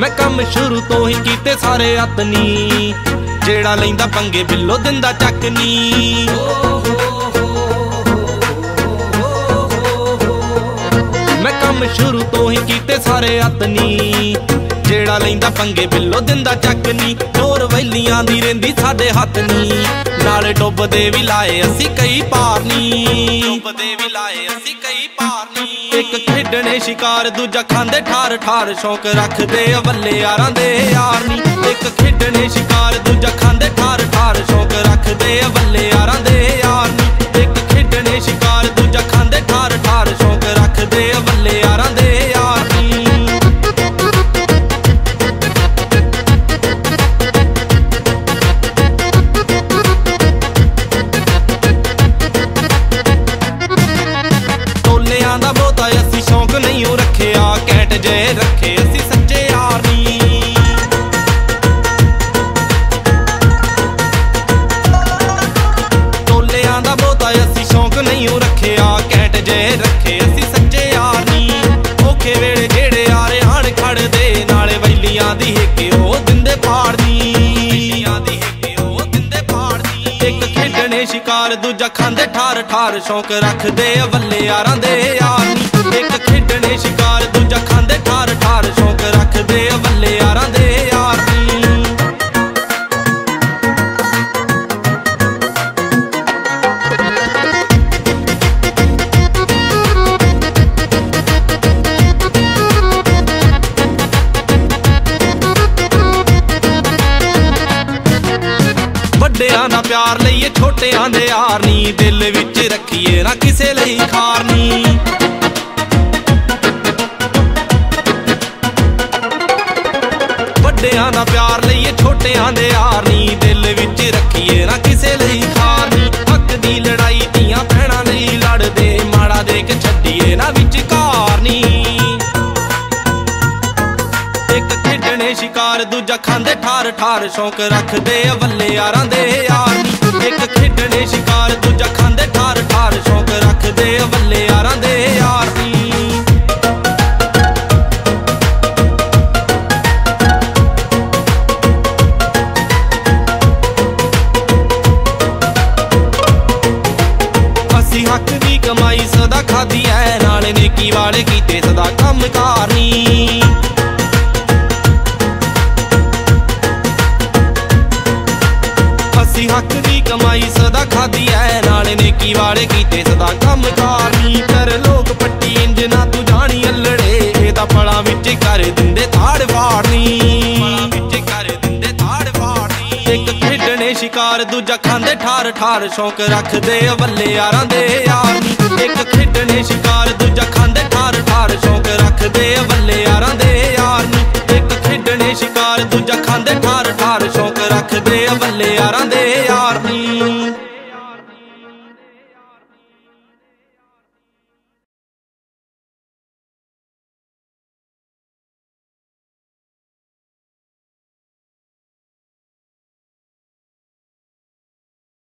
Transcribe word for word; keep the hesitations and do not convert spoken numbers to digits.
मैं कम शुरू तो ही कीते सारे अतनी, जेड़ा लैंदा पंगे बिल्लो दिंदा चकनी। मैं कम शुरू तो ही कीते सारे अतनी, जेड़ा लैंदा पंगे बिल्लो दिंदा चकनी। चोर वैलियां दी रहिंदी साडे हथ नी, नाले डुबदे भी लाए असी कई पार नी, डुबदे भी लाए असी कई पार नी। एक खेडने शिकार दूजा खांदे ठार ठार, शौक रखदे अवले यारां दे यार नी। एक खेडने शिकार दूजा खांदे ठार ठार, शौक रखदे अवले यारां दे यार नी। एक खेडने शिकार दूजा खांदे ठार ठार, शौक रखदे अवले यारां दे यार नी। जे रखे असी सच्चे यार नी, टोलियां दा बहुता असी शौक नहीं रखिया, कैंट जे रखे असी सच्चे यार नी। औखे वेले जेड़े यारे आण खड़दे, नाले वैलियां दी हिके ओ दिंदे पाड़ नी, वैलियां दी हिके ओ दिंदे पाड़ नी। एक खेडने शिकार दूजा खांदे ठार ठार, शौक रखदे अवले यारां दे यार नी। एक खेडने शिकार दूजा खांदे ठार ठार, शौक रखदे अवले यारां दे यार नी। ਵੱਡਿਆਂ ਦਾ ਪਿਆਰ ਲਈਏ ਛੋਟਿਆਂ ਦੇ ਯਾਰ ਨੀ, ਦਿਲ ਵਿੱਚ ਰੱਖੀਏ ਨਾ ਕਿਸੇ ਲਈ ਖਾਰ ਨੀ। ਵੱਡਿਆਂ ਦਾ ਪਿਆਰ ਲਈਏ ਛੋਟਿਆਂ ਦੇ ਯਾਰ ਨੀ, ਦਿਲ ਵਿੱਚ ਰੱਖੀਏ ਨਾ ਕਿਸੇ ਲਈ ਖਾਰ ਨੀ। ਹੱਕ ਦੀ ਲੜਾਈ ਧੀਆਂ ਭੈਣਾਂ ਲਈ ਲੜਦੇ, ਮਾੜਾ ਦੇਖ ਛੱਡੀਏ ਨਾ ਵਿਚਕਾਰ ਨੀ। ਇੱਕ ਖੇਡਣੇ शिकार दूजा खांदे ठार ठार, शौक रखदे अवले यारां दे यार नी। एक खेडने शिकार दूजा खांदे ठार ठार, शौक रखदे अवले यारां दे यार नी। असी हक दी कमाई सदा खादी ऐ, नाले नेकी वाले कीते सदा कम कार नी। हक दी कमाई सदा खादी है, नाले नेकी वाले कीते सदा कम कार नी। कर लोग पट्टी इंज ना तू जानी अल्लड़े, एदा पड़ा विच कर दिंदे ताड़ फाड़नी, विच कर दिंदे ताड़ फाड़नी। एक खेडने शिकार दूजा खांदे ठार ठार, शौक रखदे अवले यारां दे यार नी। एक खेडने शिकार दूजा